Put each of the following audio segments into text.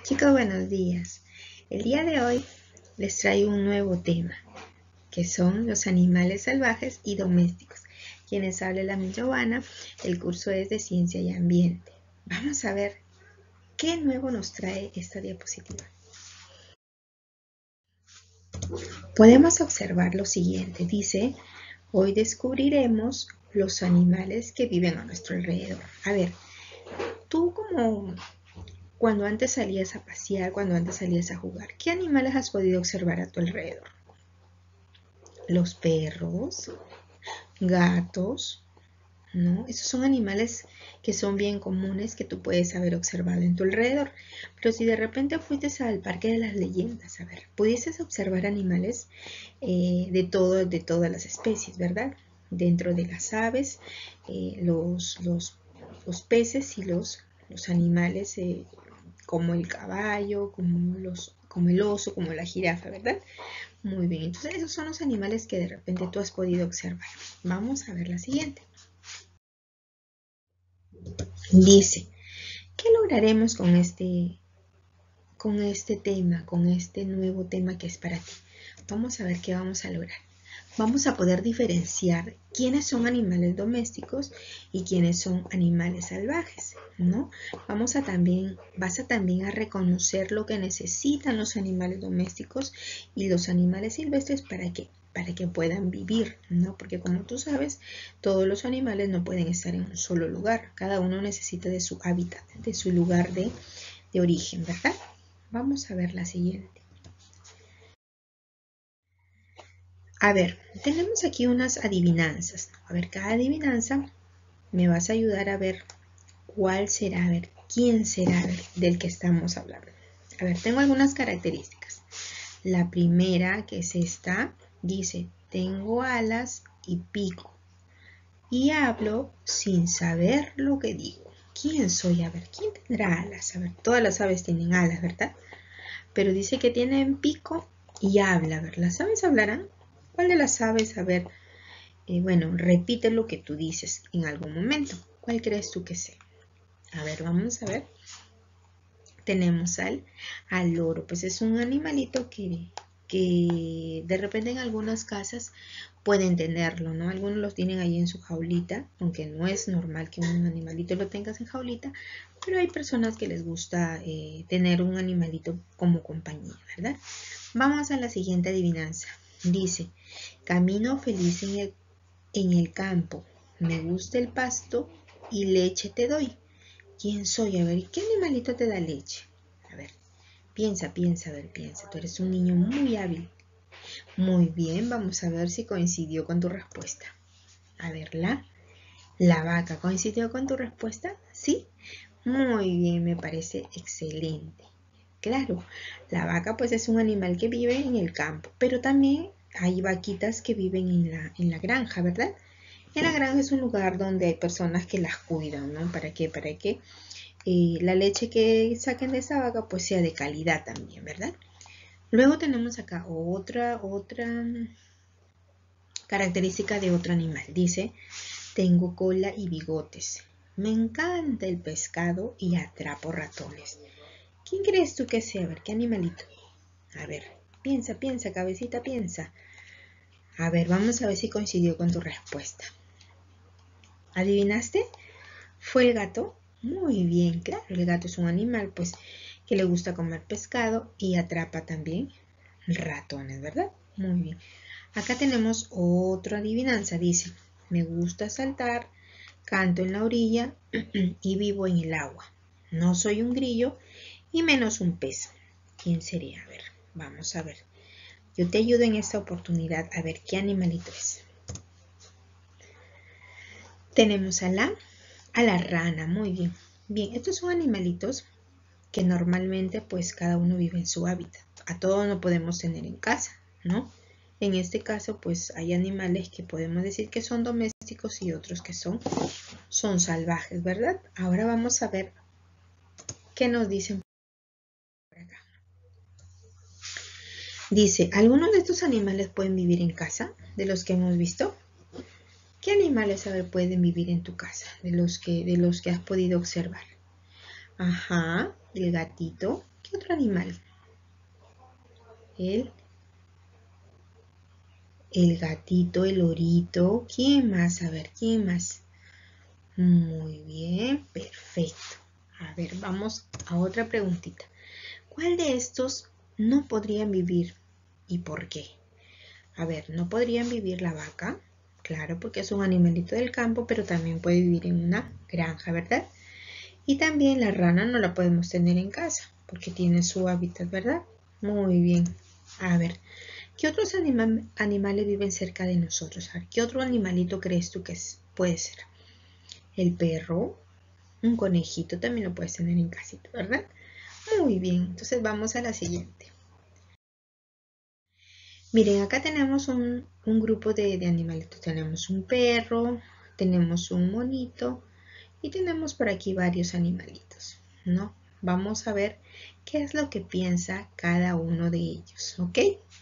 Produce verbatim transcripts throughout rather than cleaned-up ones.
Chicos, buenos días. El día de hoy les traigo un nuevo tema, que son los animales salvajes y domésticos. Quienes habla la mi Giovanna, el curso es de Ciencia y Ambiente. Vamos a ver qué nuevo nos trae esta diapositiva. Podemos observar lo siguiente, dice, hoy descubriremos los animales que viven a nuestro alrededor. A ver, tú como... Cuando antes salías a pasear, cuando antes salías a jugar, ¿qué animales has podido observar a tu alrededor? Los perros, gatos, ¿no? Esos son animales que son bien comunes que tú puedes haber observado en tu alrededor. Pero si de repente fuiste al Parque de las Leyendas, a ver, pudieses observar animales eh, de, todo, de todas las especies, ¿verdad? Dentro de las aves, eh, los, los, los peces y los, los animales eh, como el caballo, como, los, como el oso, como la jirafa, ¿verdad? Muy bien, entonces esos son los animales que de repente tú has podido observar. Vamos a ver la siguiente. Dice, ¿qué lograremos con este, con este tema, con este nuevo tema que es para ti? Vamos a ver qué vamos a lograr. Vamos a poder diferenciar quiénes son animales domésticos y quiénes son animales salvajes, ¿no? Vamos a también, vas a también a reconocer lo que necesitan los animales domésticos y los animales silvestres para que, para que puedan vivir, ¿no? Porque como tú sabes, todos los animales no pueden estar en un solo lugar. Cada uno necesita de su hábitat, de su lugar de, de origen, ¿verdad? Vamos a ver la siguiente. A ver, tenemos aquí unas adivinanzas. A ver, cada adivinanza me vas a ayudar a ver cuál será, a ver, quién será del que estamos hablando. A ver, tengo algunas características. La primera, que es esta, dice, tengo alas y pico y hablo sin saber lo que digo. ¿Quién soy? A ver, ¿quién tendrá alas? A ver, todas las aves tienen alas, ¿verdad? Pero dice que tienen pico y habla. A ver, ¿las aves hablarán? ¿Cuál de las aves? A ver, eh, bueno, repite lo que tú dices en algún momento. ¿Cuál crees tú que sea? A ver, vamos a ver. Tenemos al, al loro. Pues es un animalito que, que de repente en algunas casas pueden tenerlo, ¿no? Algunos los tienen ahí en su jaulita, aunque no es normal que un animalito lo tengas en jaulita, pero hay personas que les gusta eh, tener un animalito como compañía, ¿verdad? Vamos a la siguiente adivinanza. Dice, camino feliz en el, en el campo, me gusta el pasto y leche te doy. ¿Quién soy? A ver, ¿qué animalito te da leche? A ver, piensa, piensa, a ver, piensa. Tú eres un niño muy hábil. Muy bien, vamos a ver si coincidió con tu respuesta. A ver, la, la vaca, ¿coincidió con tu respuesta? ¿Sí? Muy bien, me parece excelente. Claro, la vaca pues es un animal que vive en el campo, pero también hay vaquitas que viven en la, en la granja, ¿verdad? En la granja es un lugar donde hay personas que las cuidan, ¿no? ¿Para qué? Para que eh, la leche que saquen de esa vaca pues sea de calidad también, ¿verdad? Luego tenemos acá otra, otra característica de otro animal. Dice, tengo cola y bigotes. Me encanta el pescado y atrapo ratones. ¿Quién crees tú que sea? A ver, ¿qué animalito? A ver, piensa, piensa, cabecita, piensa. A ver, vamos a ver si coincidió con tu respuesta. ¿Adivinaste? ¿Fue el gato? Muy bien, claro, el gato es un animal pues que le gusta comer pescado y atrapa también ratones, ¿verdad? Muy bien. Acá tenemos otra adivinanza, dice, me gusta saltar, canto en la orilla y vivo en el agua. No soy un grillo y menos un pez. ¿Quién sería? A ver, vamos a ver. Yo te ayudo en esta oportunidad a ver qué animalito es. Tenemos a la, a la rana, muy bien. Bien, estos son animalitos que normalmente pues cada uno vive en su hábitat. A todos no podemos tener en casa, ¿no? En este caso pues hay animales que podemos decir que son domésticos y otros que son, son salvajes, ¿verdad? Ahora vamos a ver qué nos dicen por acá. Dice, ¿algunos de estos animales pueden vivir en casa? De los que hemos visto. ¿Qué animales a ver, pueden vivir en tu casa? De los que, de los que has podido observar. Ajá, el gatito. ¿Qué otro animal? El, el gatito, el lorito. ¿Quién más? A ver, ¿quién más? Muy bien, perfecto. A ver, vamos a otra preguntita. ¿Cuál de estos no podrían vivir y por qué? A ver, no podrían vivir la vaca, claro, porque es un animalito del campo, pero también puede vivir en una granja, ¿verdad? Y también la rana no la podemos tener en casa, porque tiene su hábitat, ¿verdad? Muy bien. A ver, ¿qué otros anima animales viven cerca de nosotros? A ver, ¿qué otro animalito crees tú que es? Puede ser? El perro, un conejito también lo puedes tener en casita, ¿verdad? Muy bien, entonces vamos a la siguiente. Miren, acá tenemos un, un grupo de, de animalitos. Tenemos un perro, tenemos un monito y tenemos por aquí varios animalitos, ¿no? Vamos a ver qué es lo que piensa cada uno de ellos, ¿ok?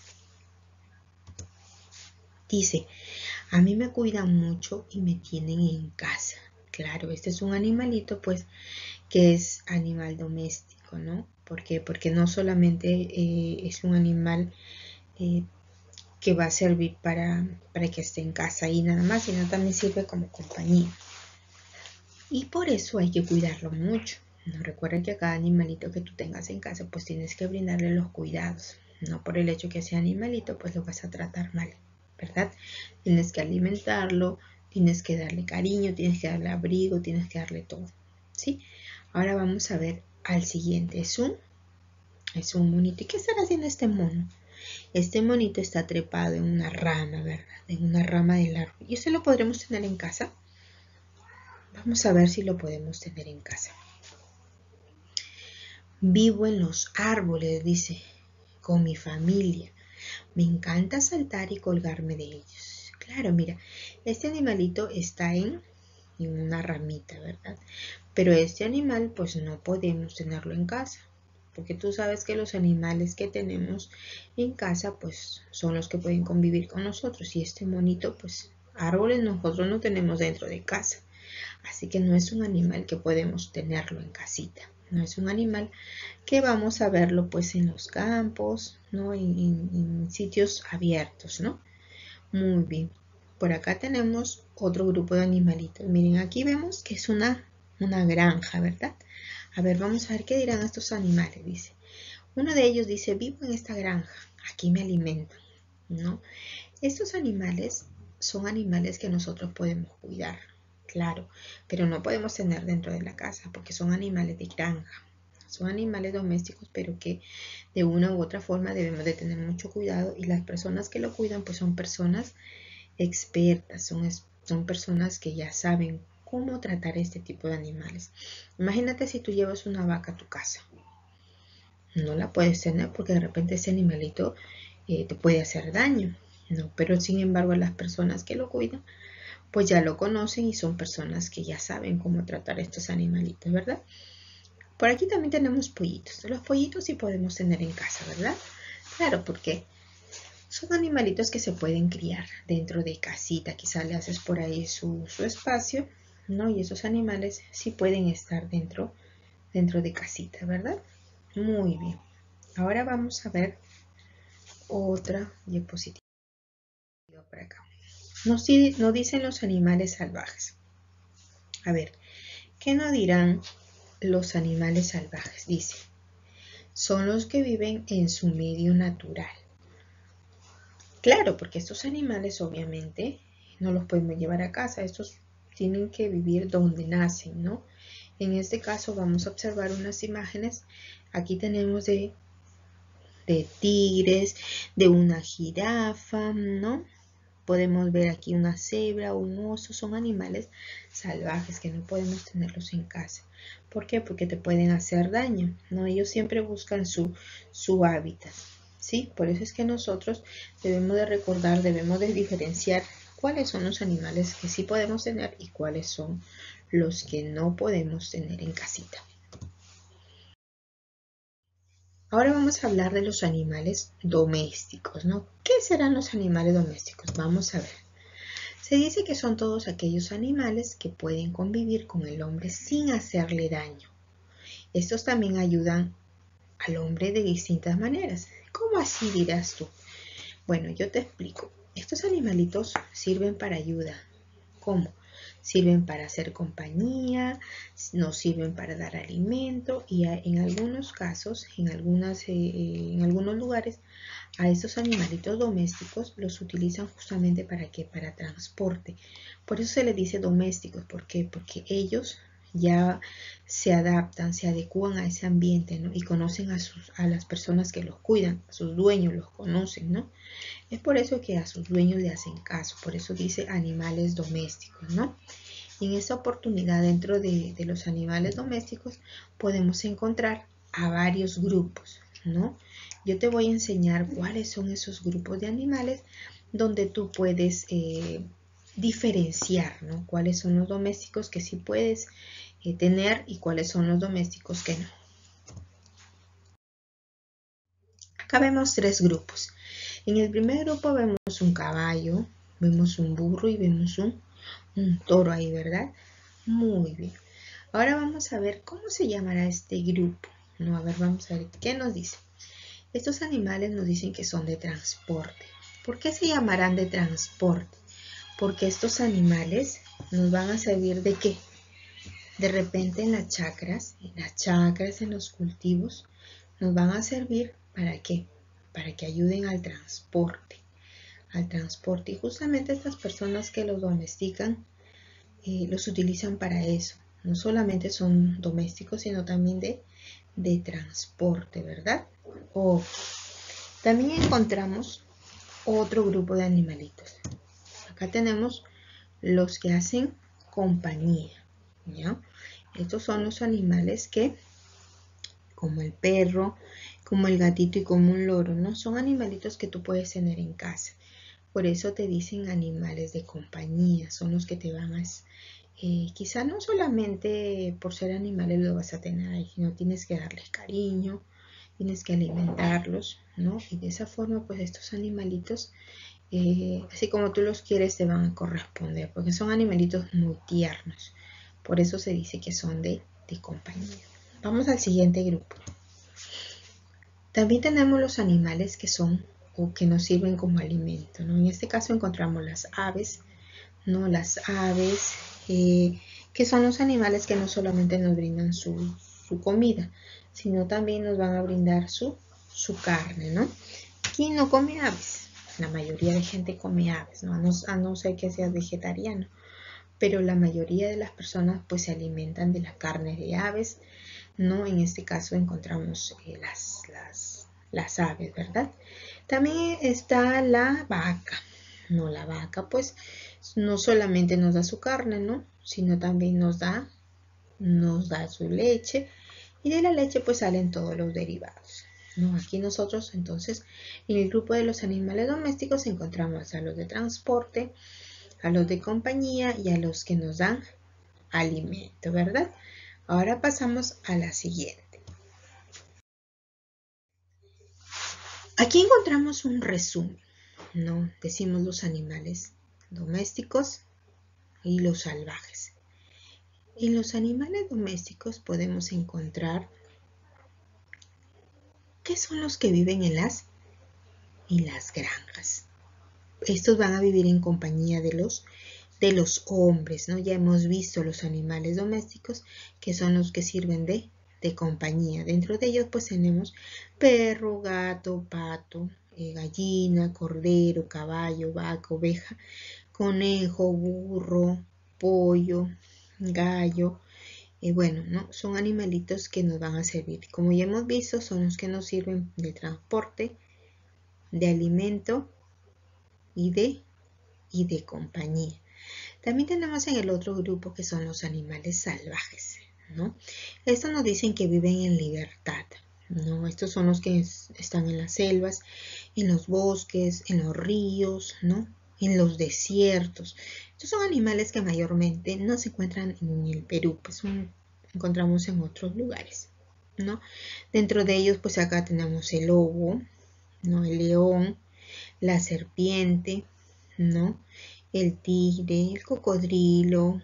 Dice, a mí me cuidan mucho y me tienen en casa. Claro, este es un animalito, pues, que es animal doméstico, ¿no? ¿Por qué? Porque no solamente eh, es un animal eh, que va a servir para, para que esté en casa y nada más, sino también sirve como compañía. Y por eso hay que cuidarlo mucho. No, recuerda que a cada animalito que tú tengas en casa, pues tienes que brindarle los cuidados. No por el hecho que sea animalito, pues lo vas a tratar mal, ¿verdad? Tienes que alimentarlo, tienes que darle cariño, tienes que darle abrigo, tienes que darle todo, ¿sí? Ahora vamos a ver al siguiente. Es un, es un monito. ¿Y qué estará haciendo este mono? Este monito está trepado en una rama, ¿verdad? En una rama del árbol. ¿Y este lo podremos tener en casa? Vamos a ver si lo podemos tener en casa. Vivo en los árboles, dice, con mi familia. Me encanta saltar y colgarme de ellos. Claro, mira, este animalito está en, en una ramita, ¿verdad? Pero este animal, pues no podemos tenerlo en casa. Porque tú sabes que los animales que tenemos en casa, pues son los que pueden convivir con nosotros. Y este monito, pues árboles nosotros no tenemos dentro de casa. Así que no es un animal que podemos tenerlo en casita. No es un animal que vamos a verlo pues en los campos, ¿no? En, en, en sitios abiertos, ¿no? Muy bien. Por acá tenemos otro grupo de animalitos. Miren, aquí vemos que es una, una granja, ¿verdad? A ver, vamos a ver qué dirán estos animales, dice. Uno de ellos dice, vivo en esta granja, aquí me alimentan, ¿no? Estos animales son animales que nosotros podemos cuidar, claro, pero no podemos tener dentro de la casa porque son animales de granja. Son animales domésticos, pero que de una u otra forma debemos de tener mucho cuidado y las personas que lo cuidan pues son personas expertas, son, son personas que ya saben cómo tratar este tipo de animales. Imagínate si tú llevas una vaca a tu casa. No la puedes tener porque de repente ese animalito eh, te puede hacer daño. No, pero sin embargo las personas que lo cuidan pues ya lo conocen y son personas que ya saben cómo tratar estos animalitos, ¿verdad? Por aquí también tenemos pollitos. Los pollitos sí podemos tener en casa, ¿verdad? Claro, porque son animalitos que se pueden criar dentro de casita. Quizá le haces por ahí su, su espacio, ¿no? Y esos animales sí pueden estar dentro, dentro de casita, ¿verdad? Muy bien. Ahora vamos a ver otra diapositiva por acá. Nos, nos dicen los animales salvajes. A ver, ¿qué nos dirán los animales salvajes? Dice, son los que viven en su medio natural. Claro, porque estos animales obviamente no los podemos llevar a casa, estos tienen que vivir donde nacen, ¿no? En este caso vamos a observar unas imágenes, aquí tenemos de, de tigres, de una jirafa, ¿no? Podemos ver aquí una cebra, un oso, son animales salvajes que no podemos tenerlos en casa. ¿Por qué? Porque te pueden hacer daño, ¿no? Ellos siempre buscan su, su hábitat, ¿sí? Por eso es que nosotros debemos de recordar, debemos de diferenciar cuáles son los animales que sí podemos tener y cuáles son los que no podemos tener en casita. Ahora vamos a hablar de los animales domésticos, ¿no? ¿Qué serán los animales domésticos? Vamos a ver. Se dice que son todos aquellos animales que pueden convivir con el hombre sin hacerle daño Estos también ayudan al hombre de distintas maneras. ¿Cómo así dirás tú? Bueno, yo te explico. Estos animalitos sirven para ayuda. ¿Cómo? Sirven para hacer compañía, nos sirven para dar alimento y en algunos casos, en, algunas, eh, en algunos lugares, a estos animalitos domésticos los utilizan justamente para qué, para transporte. Por eso se les dice domésticos. ¿Por qué? Porque ellos ya se adaptan, se adecúan a ese ambiente, ¿no? Y conocen a, sus, a las personas que los cuidan, a sus dueños los conocen, ¿no? Es por eso que a sus dueños le hacen caso, por eso dice animales domésticos, ¿no? Y en esta oportunidad, dentro de, de los animales domésticos, podemos encontrar a varios grupos, ¿no? Yo te voy a enseñar cuáles son esos grupos de animales donde tú puedes eh, diferenciar, ¿no? Cuáles son los domésticos que sí puedes eh, tener y cuáles son los domésticos que no. Acá vemos tres grupos. En el primer grupo vemos un caballo, vemos un burro y vemos un, un toro ahí, ¿verdad? Muy bien. Ahora vamos a ver cómo se llamará este grupo. No, a ver, vamos a ver qué nos dice. Estos animales nos dicen que son de transporte. ¿Por qué se llamarán de transporte? Porque estos animales nos van a servir de qué? De repente en las chacras, en las chacras, en los cultivos, nos van a servir ¿para qué? Para que ayuden al transporte. Al transporte. Y justamente estas personas que los domestican, eh, los utilizan para eso. No solamente son domésticos, sino también de, de transporte, ¿verdad? O también encontramos otro grupo de animalitos. Acá tenemos los que hacen compañía, ¿ya? Estos son los animales que, como el perro, como el gatito y como un loro, ¿no? Son animalitos que tú puedes tener en casa. Por eso te dicen animales de compañía, son los que te van a... Eh, quizá no solamente por ser animales lo vas a tener ahí, sino tienes que darles cariño, tienes que alimentarlos, ¿no? Y de esa forma, pues estos animalitos, eh, así como tú los quieres, te van a corresponder, porque son animalitos muy tiernos. Por eso se dice que son de, de compañía. Vamos al siguiente grupo. También tenemos los animales que son o que nos sirven como alimento, ¿no? En este caso encontramos las aves, ¿no? Las aves, eh, que son los animales que no solamente nos brindan su, su comida, sino también nos van a brindar su, su carne, ¿no? ¿Quién no come aves? La mayoría de gente come aves, ¿no? A no, a no ser que seas vegetariano, pero la mayoría de las personas pues se alimentan de la carne de aves, ¿no? En este caso encontramos eh, las, las, las aves, ¿verdad? También está la vaca, ¿no? La vaca pues no solamente nos da su carne, ¿no? Sino también nos da, nos da su leche y de la leche pues salen todos los derivados, ¿no? Aquí nosotros entonces en el grupo de los animales domésticos encontramos a los de transporte, a los de compañía y a los que nos dan alimento, ¿verdad? Ahora pasamos a la siguiente. Aquí encontramos un resumen, ¿no? Decimos los animales domésticos y los salvajes. En los animales domésticos podemos encontrar ¿qué son los que viven en las, en las granjas? Estos van a vivir en compañía de los, de los hombres, ¿no? Ya hemos visto los animales domésticos que son los que sirven de, de compañía. Dentro de ellos pues tenemos perro, gato, pato, eh, gallina, cordero, caballo, vaca, oveja, conejo, burro, pollo, gallo. Y eh, bueno, ¿no? Son animalitos que nos van a servir. Como ya hemos visto, son los que nos sirven de transporte, de alimento y de, y de compañía. También tenemos en el otro grupo que son los animales salvajes, ¿no? Estos nos dicen que viven en libertad, ¿no? Estos son los que están en las selvas, en los bosques, en los ríos, ¿no? En los desiertos. Estos son animales que mayormente no se encuentran en el Perú, pues son, encontramos en otros lugares, ¿no? Dentro de ellos, pues acá tenemos el lobo, ¿no? El león, la serpiente, ¿no? El tigre, el cocodrilo,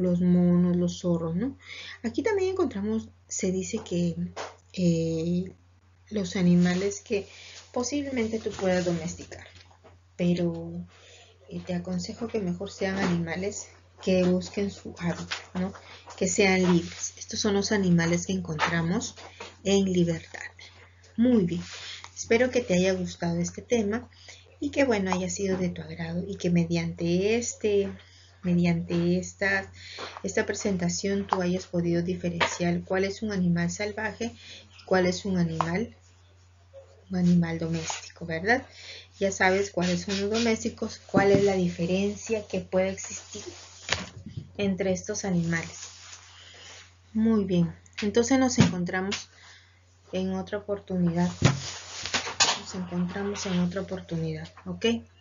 los monos, los zorros, ¿no? Aquí también encontramos, se dice que eh, los animales que posiblemente tú puedas domesticar, pero eh, te aconsejo que mejor sean animales que busquen su hábitat, ¿no? Que sean libres. Estos son los animales que encontramos en libertad. Muy bien, espero que te haya gustado este tema y que bueno, haya sido de tu agrado y que mediante este mediante esta, esta presentación tú hayas podido diferenciar cuál es un animal salvaje y cuál es un animal un animal doméstico, ¿verdad? Ya sabes cuáles son los domésticos, cuál es la diferencia que puede existir entre estos animales. Muy bien, entonces nos encontramos en otra oportunidad. Nos encontramos en otra oportunidad, ¿ok?